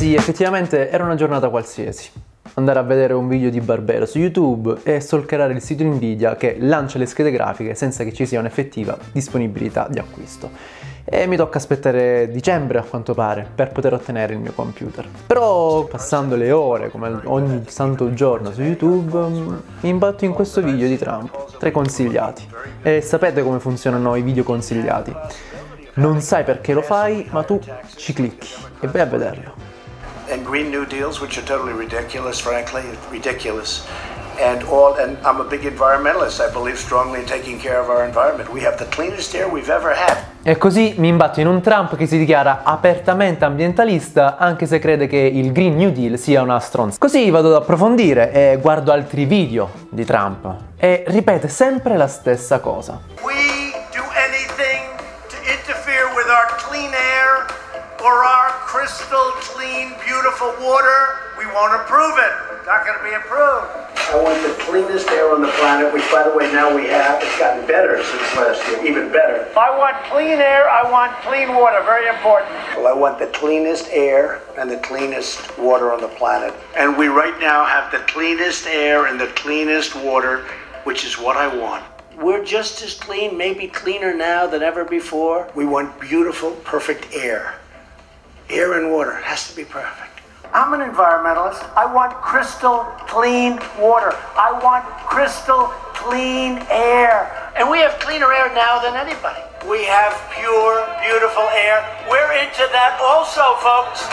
Sì, effettivamente era una giornata qualsiasi. Andare a vedere un video di Barbero su YouTube e stalkerare il sito Nvidia che lancia le schede grafiche senza che ci sia un'effettiva disponibilità di acquisto. E mi tocca aspettare dicembre, a quanto pare, per poter ottenere il mio computer. Però, passando le ore, come ogni santo giorno su YouTube, mi imbatto in questo video di Trump, tra i consigliati. E sapete come funzionano i video consigliati? Non sai perché lo fai, ma tu ci clicchi e vai a vederlo. And Green New Deals, which are totally ridiculous, frankly, ridiculous. And I'm a big environmentalist. I believe strongly in taking care of our environment. We have the cleanest air we've ever had. E così mi imbatto in un Trump che si dichiara apertamente ambientalista, anche se crede che il Green New Deal sia una stronza. Così vado ad approfondire e guardo altri video di Trump e ripete sempre la stessa cosa. We do anything to interfere with our clean air or our crystal clean, beautiful water, we won't approve it. Not going to be approved. I want the cleanest air on the planet, which, by the way, now we have. It's gotten better since last year, even better. I want clean air, I want clean water, very important. Well, I want the cleanest air and the cleanest water on the planet. And we right now have the cleanest air and the cleanest water, which is what I want. We're just as clean, maybe cleaner now than ever before. We want beautiful, perfect air. Air and water has to be perfect. I'm an environmentalist. I want crystal clean water. I want crystal clean air. And we have cleaner air now than anybody. We have pure, beautiful air. We're into that also, folks.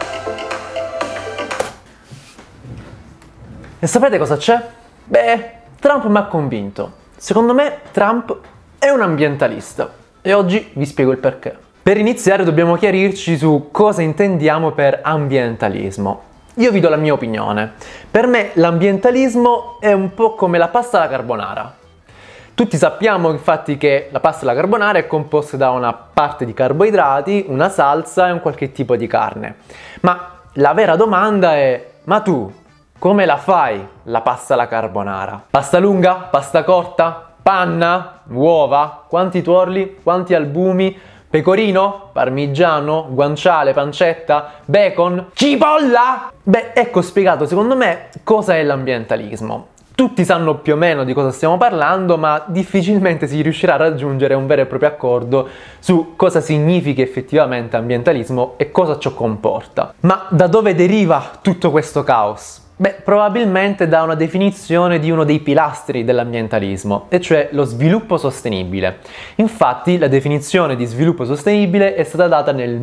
E sapete cosa c'è? Beh, Trump mi ha convinto. Secondo me Trump è un ambientalista. E oggi vi spiego il perché. Per iniziare dobbiamo chiarirci su cosa intendiamo per ambientalismo. Io vi do la mia opinione. Per me l'ambientalismo è un po' come la pasta alla carbonara. Tutti sappiamo infatti che la pasta alla carbonara è composta da una parte di carboidrati, una salsa e un qualche tipo di carne. Ma la vera domanda è: ma tu come la fai la pasta alla carbonara? Pasta lunga? Pasta corta? Panna? Uova? Quanti tuorli? Quanti albumi? Pecorino? Parmigiano? Guanciale? Pancetta? Bacon? Cipolla? Beh, ecco spiegato secondo me cosa è l'ambientalismo. Tutti sanno più o meno di cosa stiamo parlando, ma difficilmente si riuscirà a raggiungere un vero e proprio accordo su cosa significhi effettivamente ambientalismo e cosa ciò comporta. Ma da dove deriva tutto questo caos? Beh, probabilmente da una definizione di uno dei pilastri dell'ambientalismo, e cioè lo sviluppo sostenibile. Infatti, la definizione di sviluppo sostenibile è stata data nel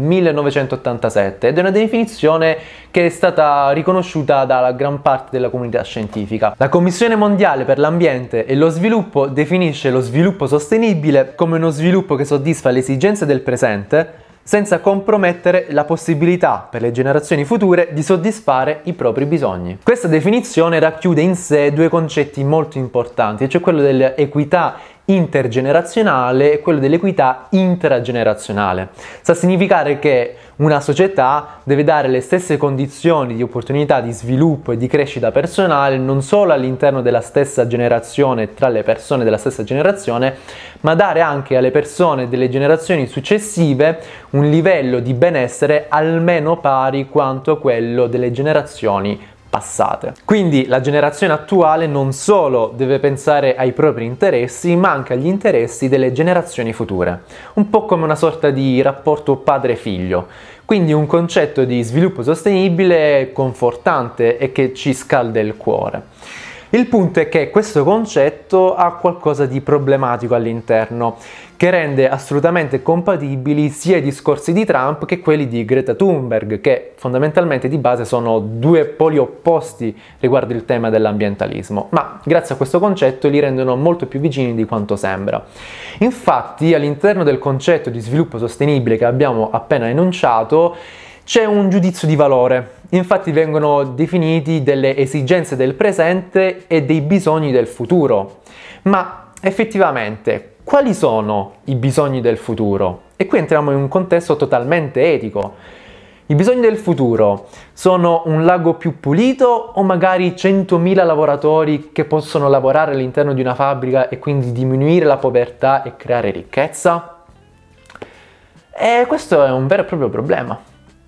1987 ed è una definizione che è stata riconosciuta dalla gran parte della comunità scientifica. La Commissione Mondiale per l'Ambiente e lo Sviluppo definisce lo sviluppo sostenibile come uno sviluppo che soddisfa le esigenze del presente senza compromettere la possibilità per le generazioni future di soddisfare i propri bisogni. Questa definizione racchiude in sé due concetti molto importanti, cioè quello dell'equità intergenerazionale e quello dell'equità intragenerazionale. Sta a significare che una società deve dare le stesse condizioni di opportunità di sviluppo e di crescita personale non solo all'interno della stessa generazione, tra le persone della stessa generazione, ma dare anche alle persone delle generazioni successive un livello di benessere almeno pari quanto quello delle generazioni passate. Quindi la generazione attuale non solo deve pensare ai propri interessi, ma anche agli interessi delle generazioni future. Un po' come una sorta di rapporto padre-figlio. Quindi un concetto di sviluppo sostenibile confortante e che ci scalda il cuore. Il punto è che questo concetto ha qualcosa di problematico all'interno, che rende assolutamente compatibili sia i discorsi di Trump che quelli di Greta Thunberg, che fondamentalmente di base sono due poli opposti riguardo il tema dell'ambientalismo, ma grazie a questo concetto li rendono molto più vicini di quanto sembra. Infatti, all'interno del concetto di sviluppo sostenibile che abbiamo appena enunciato, c'è un giudizio di valore. Infatti vengono definiti delle esigenze del presente e dei bisogni del futuro. Ma effettivamente, quali sono i bisogni del futuro? E qui entriamo in un contesto totalmente etico. I bisogni del futuro sono un lago più pulito o magari 100.000 lavoratori che possono lavorare all'interno di una fabbrica e quindi diminuire la povertà e creare ricchezza? E questo è un vero e proprio problema.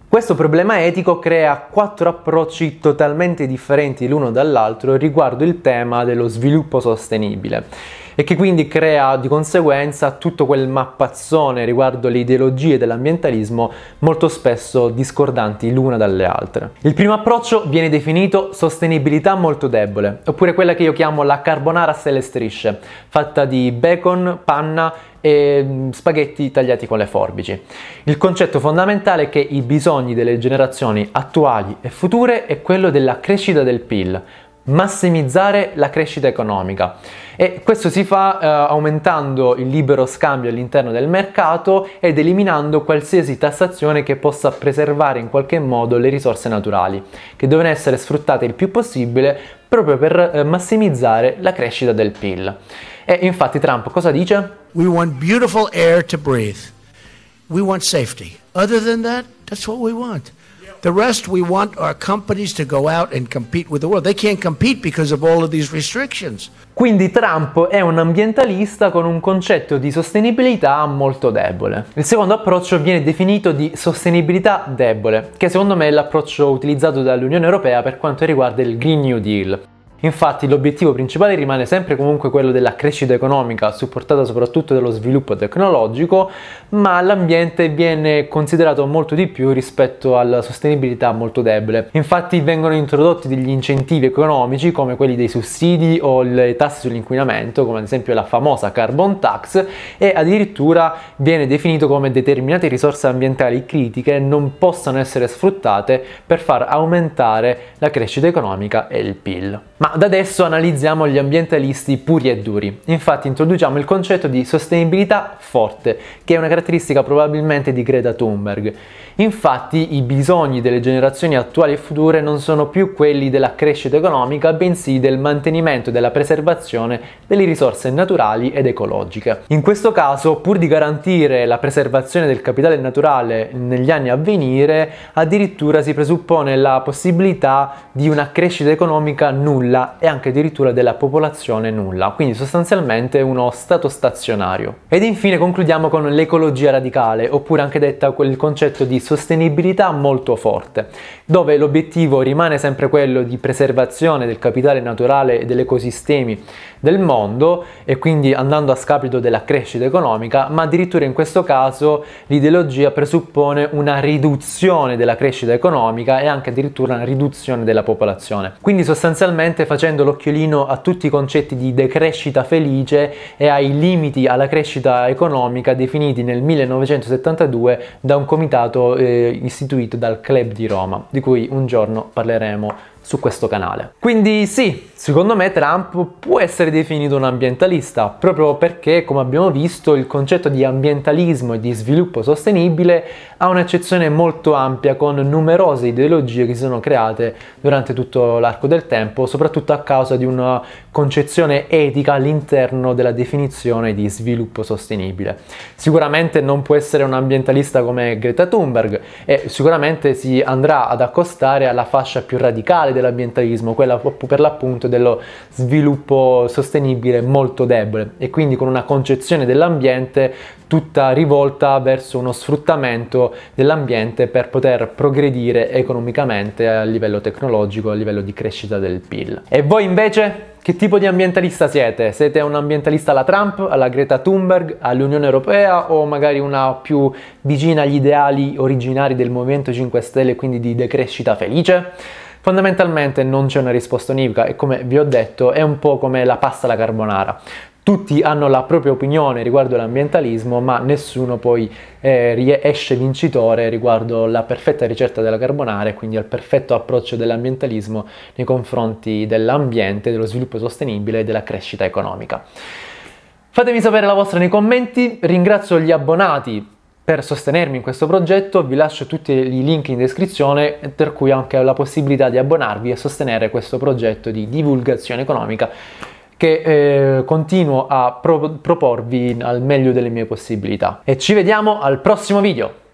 Questo problema etico crea 4 approcci totalmente differenti l'uno dall'altro riguardo il tema dello sviluppo sostenibile e che quindi crea di conseguenza tutto quel mappazzone riguardo le ideologie dell'ambientalismo molto spesso discordanti l'una dalle altre. Il primo approccio viene definito sostenibilità molto debole, oppure quella che io chiamo la carbonara a stelle e strisce, fatta di bacon, panna e spaghetti tagliati con le forbici. Il concetto fondamentale è che i bisogni delle generazioni attuali e future è quello della crescita del PIL, massimizzare la crescita economica, e questo si fa aumentando il libero scambio all'interno del mercato ed eliminando qualsiasi tassazione che possa preservare in qualche modo le risorse naturali, che devono essere sfruttate il più possibile proprio per massimizzare la crescita del PIL. E infatti Trump cosa dice? We want beautiful air to breathe. We want safety. Other than that, that's what we want. The rest we want our companies to go out and compete with the world. They can't compete because of all of these restrictions. Quindi Trump è un ambientalista con un concetto di sostenibilità molto debole. Il secondo approccio viene definito di sostenibilità debole, che secondo me è l'approccio utilizzato dall'Unione Europea per quanto riguarda il Green New Deal. Infatti l'obiettivo principale rimane sempre comunque quello della crescita economica, supportata soprattutto dallo sviluppo tecnologico, ma l'ambiente viene considerato molto di più rispetto alla sostenibilità molto debole. Infatti vengono introdotti degli incentivi economici come quelli dei sussidi o le tasse sull'inquinamento, come ad esempio la famosa carbon tax, e addirittura viene definito come determinate risorse ambientali critiche non possano essere sfruttate per far aumentare la crescita economica e il PIL. Ma da adesso analizziamo gli ambientalisti puri e duri. Infatti introduciamo il concetto di sostenibilità forte, che è una caratteristica probabilmente di Greta Thunberg. Infatti i bisogni delle generazioni attuali e future non sono più quelli della crescita economica, bensì del mantenimento e della preservazione delle risorse naturali ed ecologiche. In questo caso, pur di garantire la preservazione del capitale naturale negli anni a venire, addirittura si presuppone la possibilità di una crescita economica nulla e anche addirittura della popolazione nulla, quindi sostanzialmente uno stato stazionario. Ed infine concludiamo con l'ecologia radicale, oppure anche detta quel concetto di sostenibilità molto forte, dove l'obiettivo rimane sempre quello di preservazione del capitale naturale e degli ecosistemi del mondo, e quindi andando a scapito della crescita economica, ma addirittura in questo caso l'ideologia presuppone una riduzione della crescita economica e anche addirittura una riduzione della popolazione. Quindi sostanzialmente facendo l'occhiolino a tutti i concetti di decrescita felice e ai limiti alla crescita economica definiti nel 1972 da un comitato istituito dal Club di Roma, di cui un giorno parleremo su questo canale. Quindi sì, secondo me Trump può essere definito un ambientalista, proprio perché, come abbiamo visto, il concetto di ambientalismo e di sviluppo sostenibile ha un'accezione molto ampia con numerose ideologie che si sono create durante tutto l'arco del tempo, soprattutto a causa di una concezione etica all'interno della definizione di sviluppo sostenibile. Sicuramente non può essere un ambientalista come Greta Thunberg e sicuramente si andrà ad accostare alla fascia più radicale dell'ambientalismo, quella per l'appunto dello sviluppo sostenibile molto debole, e quindi con una concezione dell'ambiente tutta rivolta verso uno sfruttamento dell'ambiente per poter progredire economicamente a livello tecnologico, a livello di crescita del PIL. E voi invece? Che tipo di ambientalista siete? Siete un ambientalista alla Trump, alla Greta Thunberg, all'Unione Europea, o magari una più vicina agli ideali originari del Movimento 5 Stelle, quindi di decrescita felice? Fondamentalmente non c'è una risposta univoca e, come vi ho detto, è un po' come la pasta alla carbonara. Tutti hanno la propria opinione riguardo l'ambientalismo, ma nessuno poi esce vincitore riguardo la perfetta ricetta della carbonara e quindi al perfetto approccio dell'ambientalismo nei confronti dell'ambiente, dello sviluppo sostenibile e della crescita economica. Fatemi sapere la vostra nei commenti, ringrazio gli abbonati per sostenermi in questo progetto, vi lascio tutti i link in descrizione, per cui anche la possibilità di abbonarvi e sostenere questo progetto di divulgazione economica che continuo a proporvi al meglio delle mie possibilità. E ci vediamo al prossimo video!